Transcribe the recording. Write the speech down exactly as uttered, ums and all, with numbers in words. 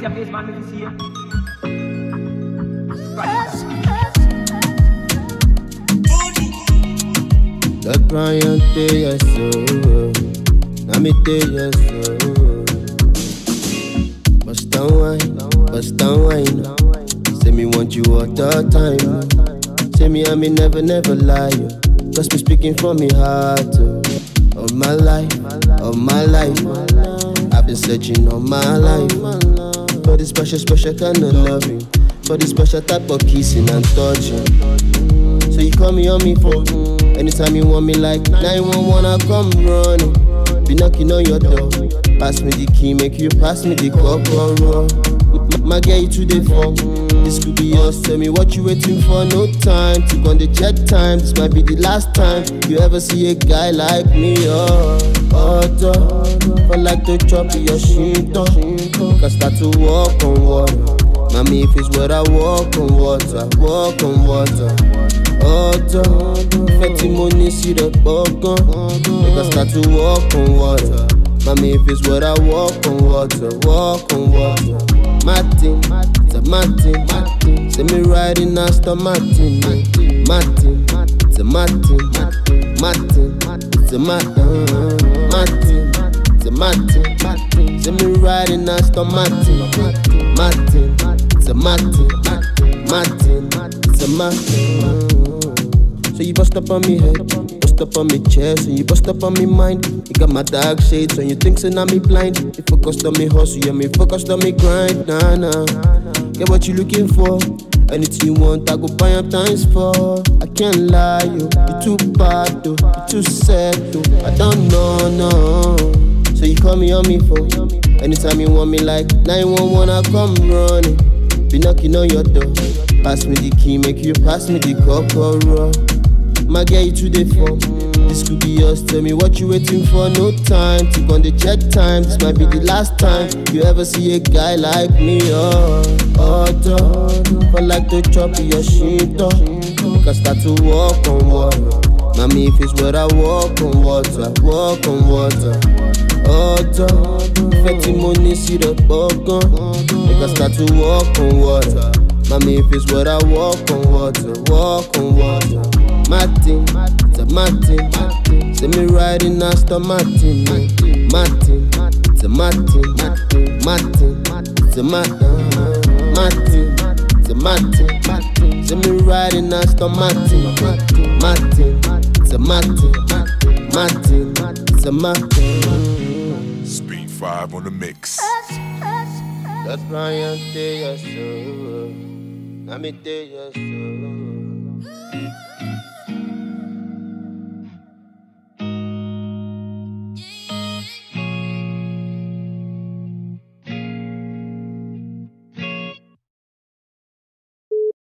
your face, man, if you see it. The Brian tell you so. Let me tell you so. Bust down wine, bust down wine. Say me want you all the time. Say me I me never, never lie. Cause me speaking from me heart. All my life, all my life. I've been searching all my life for this special, special kind of loving, for this special type of kissing and touching. So you call me on me phone anytime you want me, like nine one one, I come running. Be knocking on your door. Pass me the key, make you pass me the cocoa. My girl, you today for this could be yours. Tell me what you waiting for. No time to go on the jet time. This might be the last time you ever see a guy like me. Oh, oh, for like to chop your shit up. Can start to walk on water. Mommy, if it's where I walk on water, walk on water. Odo, fetty money, see the bugger. Make us start to walk on water. Mommy, if it's where I walk on water, walk on water. Martin, it's a Martin. Say me riding Aston Martin. Martin, it's a Martin. Martin, it's a Martin. Martin, it's a Martin. Say me riding Aston Martin. Martin, it's a Martin. Martin, it's a Martin. So you bust up on me head, bust up on me chest, and you bust up on me mind. You got my dark shades, and you think so now me blind. You focused on me hustle, yeah, me focused on me grind. Nah, nah, get what you looking for. Anything you want, I go buy up times four. I can't lie, yo, you too bad though, you too sad though. I don't know, no. So you call me on me phone anytime you want me, like nine one one, I come running. Be knocking on your door. Pass me the key, make you pass me the cocoa. My girl, you today for this could be yours. Tell me what you waiting for. No time to go on the jet time. This might be the last time you ever see a guy like me. Oh, oh, for like to chop your shit up. Can start to walk on water. Mommy, if it's where I walk on water, walk on water. Oh, fetty money, see the bugger. Make us start to walk on water. Mommy, if it's where I walk on water, walk on water. Martin, it's a Martin. Say me riding Aston Martin. Martin, it's a Martin. Martin, it's a Martin. Martin, it's a Martin. Say me riding Aston Martin. Martin, it's a Martin. Martin, it's a Martin. Speed five on the mix. That's Brian tell you so. Let me tell you so.